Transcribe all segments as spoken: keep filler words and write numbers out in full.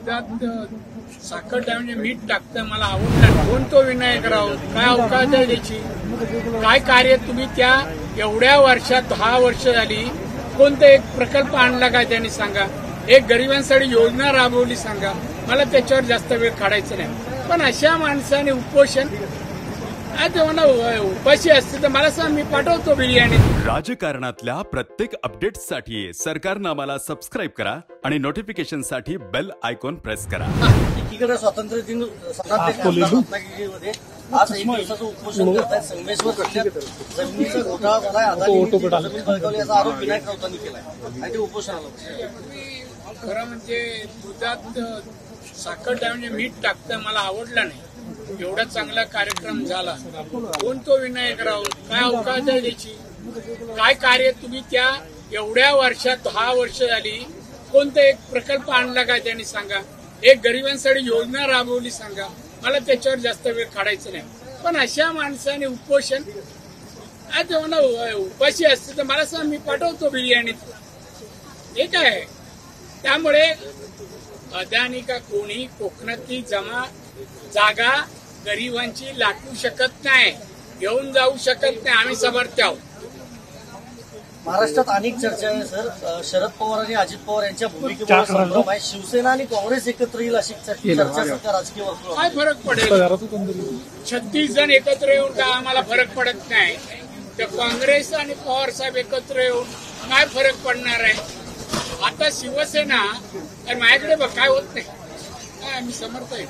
दुधात साखर म्हणजे मीठ टाकतं मला आवडलं. कोण तो विनायक राव, काय अवकाश आहे त्याची, काय कार्य तुम्ही त्या एवढ्या वर्षात दहा वर्ष झाली कोणता एक प्रकल्प आणला काय त्यांनी सांगा, एक गरिबांसाठी योजना राबवली सांगा. मला त्याच्यावर जास्त वेळ काढायचा नाही. पण अशा माणसाने उपोषण मला उपाशी असते तर मला सांग, मी पाठवतो बिर्याणी. राजकारणातल्या प्रत्येक अपडेट्ससाठी सरकारनं आम्हाला सबस्क्राईब करा आणि नोटिफिकेशनसाठी बेल आयकॉन प्रेस करा. एकीकडे स्वातंत्र्य दिन रत्नागिरीमध्ये आज एक दिवसाचं उपोषण करतायत. संगमेश्वर जिल्ह्यात जमिनीचा घोटाळा झालाय, अदानी जमीन बळकावली याचा आरोप विनायक राऊतांनी केलाय आणि ते उपोषणाला. खरं म्हणजे दुधात साखर म्हणजे मीठ टाकतं मला आवडलं नाही. एवढा चांगला कार्यक्रम झाला. कोण तो विनायक राव, काय अवकाश आहे त्याची, काय कार्य तुम्ही त्या एवढ्या वर्षात दहा वर्ष झाली कोणता एक प्रकल्प आणला काय त्यांनी सांगा, एक गरिबांसाठी योजना राबवली सांगा. मला त्याच्यावर जास्त वेळ काढायचा नाही. पण अशा माणसाने उपोषण आता मला उपाशी असते तर मला सांग, मी पाठवतो बिर्याणीत. हे काय त्यामुळे अदानी का कोणी कोकणातली जमा जागा गरिबांची लाटू शकत नाही, घेऊन जाऊ शकत नाही. आम्ही समर्थ आहोत. महाराष्ट्रात अनेक चर्चा आहे सर. शरद पवार आणि अजित पवार यांच्या भूमिकेमुळे संभ्रम आहे. शिवसेना आणि काँग्रेस एकत्र येईल अशी चर्चा सध्या राजकीय वर्तुळात. काय फरक पडेल? छत्तीस जण एकत्र येऊन काय आम्हाला फरक पडत नाही. तर काँग्रेस आणि पवार साहेब एकत्र येऊन काय फरक पडणार आहे? आता शिवसेना माझ्याकडे बघ काय होत नाही. आम्ही समर्थ आहे.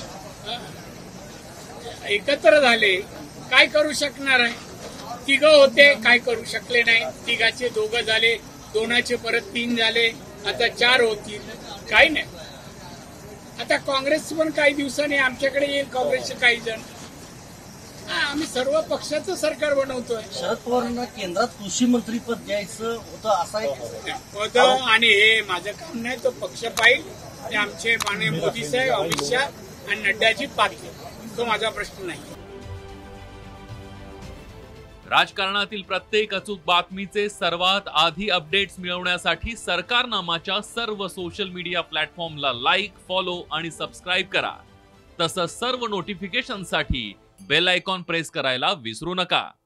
एकत्र झाले काय करू शकणार आहे? तिघं होते काय करू शकले नाही. तिघाचे दोघं झाले, दोनाचे परत तीन झाले, आता चार होतील. काही नाही. आता काँग्रेस पण काही दिवसांनी आमच्याकडे येईल. काँग्रेसचे काही जण. आम्ही सर्व पक्षाचं सरकार बनवतोय. शरद पवारांना केंद्रात कृषी मंत्री पद द्यायचं होतं असं आहे पद आणि हे माझं काम नाही. तो पक्ष पाहिजे. ते आमचे माननीय मोदी साहेब, अमित शहा आणि नड्डाजी पाटील. तो माझा प्रश्न नाही. राजकारणातील प्रत्येक अचूक बातमीचे सर्वात आधी अपडेट्स मिळवण्यासाठी सरकारनामाच्या सर्व सोशल मीडिया प्लॅटफॉर्मला लाईक, फॉलो आणि सबस्क्राईब करा. तसंच सर्व नोटिफिकेशनसाठी बेल आयकॉन प्रेस करायला विसरू नका.